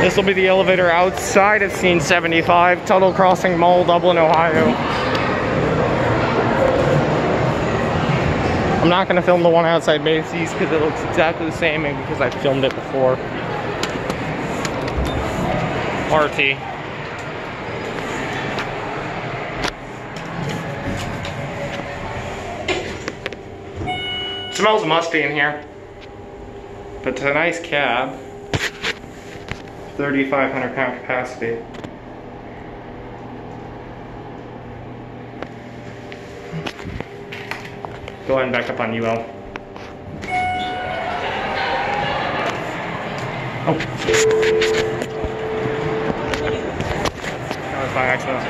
This will be the elevator outside of scene 75, Tuttle Crossing Mall, Dublin, Ohio. I'm not going to film the one outside Macy's because it looks exactly the same and because I filmed it before. RT. Smells musty in here, but it's a nice cab. 3,500 pound capacity. Go ahead and back up on UL. Oh. That was by accident.